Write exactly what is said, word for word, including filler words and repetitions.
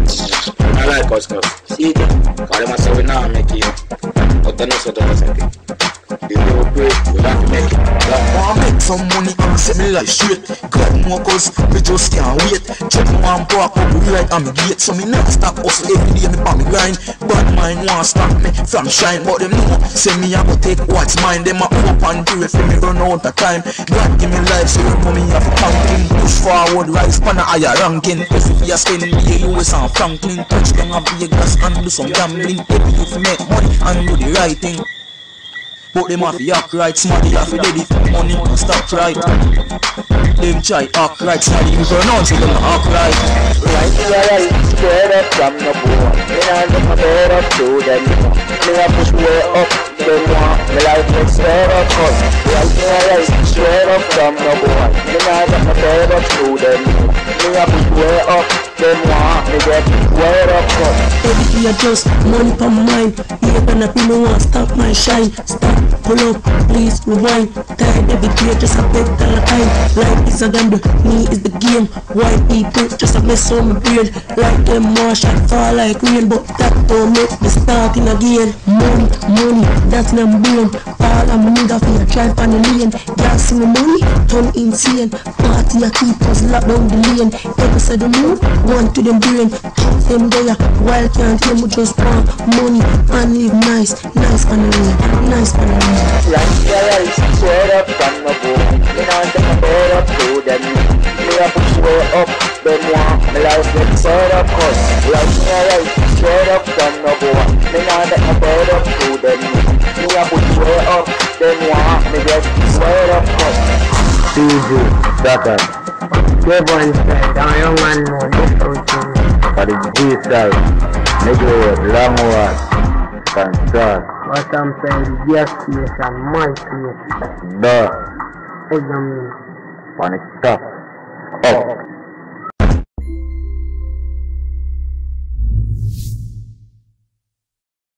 I like us now. See it? Call them and say we now make it. But then also don't say it. The little break, we got to make it. I want make some money and set me life straight. Got more cause me just can't wait. Check me one park up right on me gate. So me never stop hustle every day me on me grind. Bad mind won't stop me from shine. But them know, say me I go take what's mine. Them a up and do it for me run out of time. God give me life so you know me have a counting. Push forward, rise pan a higher ranking. If you are spending the U S and Franklin. Touch them a Vegas and do some gambling. Every you fi make money and do the right thing. But them have to act right, smarty have to ready for money and stop right. Them try act right, smarty you pronounce it, them act right. Right to the right, straight up from the board. Me not get my head up to them. Me a push way up, them want me life get straight up cut. Right to the right, straight up from the board. Me not get my head up to them. Me a push way up, them want me get way up cut. Every day I just money for mine. You gonna be no one stop my shine. Stop, pull up, please rewind. Tired every day, just a bit all the time. Life is a gamble, me is the game. White people just a mess on my brain. Like them marsh and fall like rain, but that don't make me starting again. Money, money, that's my brain. All I'm need of me, I drive on the lane. Y'all see me money, turn insane. Party I keep us locked down the lane. Every side the move, one to them brain. Count them there, while can't hear me just want money and live nice, nice on the lane, nice on the lane. Right to right, straight up from the board. Me not get my head up to them. Me a push way up, them want me life get straight up cut. Right to right, straight up from the board. Me not get my head up to them. Me a push way up, them want me get straight up cut. Easy, Satan. Go one side, and young man know different things. For the G side, nigga with long words can start. But I'm saying the gas station, my place. Duh. What do you mean? When it stop, up.